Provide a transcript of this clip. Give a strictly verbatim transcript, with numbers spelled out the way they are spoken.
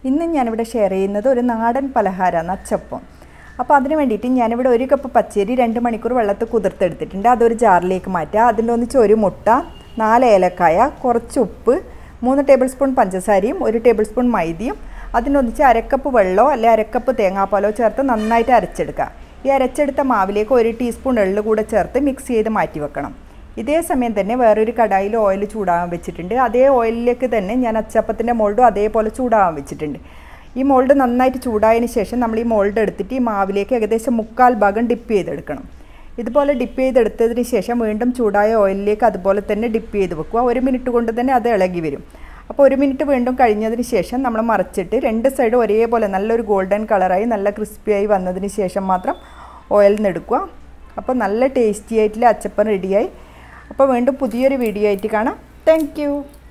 ഇന്ന് ഞാനിവിടെ ഷെയർ ചെയ്യുന്നത് ഒരു നാടൻ പലഹാരമാണ് അച്ചപ്പം. അപ്പോൾ അതിന് വേണ്ടിയിട്ട് ഞാനിവിടെ ഒരു കപ്പ് പച്ചരി രണ്ട് മണിക്കൂർ വെള്ളത്തിൽ കുതിർത്തെടുത്തിട്ടുണ്ട്. അതൊരു ജാറിലേക്ക് മാറ്റുക. അതിൻ്റെ ഒന്നിച്ച് ഒരു മുട്ട, നാല് ഏലക്കായ, കുറച്ച് ഉപ്പ്, മൂന്ന് ടേബിൾ സ്പൂൺ പഞ്ചസാരയും ഒരു ടേബിൾ സ്പൂൺ മൈദയും അതിനൊന്നിച്ച് അരക്കപ്പ് വെള്ളമോ അല്ലെങ്കിൽ അരക്കപ്പ് തേങ്ങാപ്പാലോ ചേർത്ത് നന്നായിട്ട് അരച്ചെടുക്കുക. ഈ അരച്ചെടുത്ത മാവിലേക്ക് ഒരു ടീസ്പൂൺ എള്ള് കൂടെ ചേർത്ത് മിക്സ് ചെയ്ത് മാറ്റി വെക്കണം. ഇതേ സമയം തന്നെ വേറൊരു കടായിൽ ഓയിൽ ചൂടാകാൻ വെച്ചിട്ടുണ്ട്. അതേ ഓയിലിലേക്ക് തന്നെ ഞാൻ അച്ചപ്പത്തിൻ്റെ മോൾഡും അതേപോലെ ചൂടാകാൻ വെച്ചിട്ടുണ്ട്. ഈ മോൾഡ് നന്നായിട്ട് ചൂടായതിന് ശേഷം നമ്മൾ ഈ മോൾഡ് എടുത്തിട്ട് ഈ മാവിലേക്ക് ഏകദേശം മുക്കാൽ ഭാഗം ഡിപ്പ് ചെയ്തെടുക്കണം. ഇതുപോലെ ഡിപ്പ് ചെയ്തെടുത്തതിന് ശേഷം വീണ്ടും ചൂടായ ഓയിലിലേക്ക് അതുപോലെ തന്നെ ഡിപ്പ് ചെയ്ത് വെക്കുക. ഒരു മിനിറ്റ് കൊണ്ട് തന്നെ അത് ഇളകി വരും. അപ്പോൾ ഒരു മിനിറ്റ് വീണ്ടും കഴിഞ്ഞതിന് ശേഷം നമ്മൾ മറിച്ചിട്ട് രണ്ട് സൈഡും ഒരേപോലെ നല്ലൊരു ഗോൾഡൻ കളറായി നല്ല ക്രിസ്പിയായി വന്നതിന് ശേഷം മാത്രം ഓയിലിൽ നിന്ന് എടുക്കുക. അപ്പോൾ നല്ല ടേസ്റ്റി ആയിട്ടുള്ള അച്ചപ്പം റെഡിയായി. അപ്പോൾ വീണ്ടും പുതിയൊരു വീഡിയോ ആയിട്ട് കാണാം. Thank U.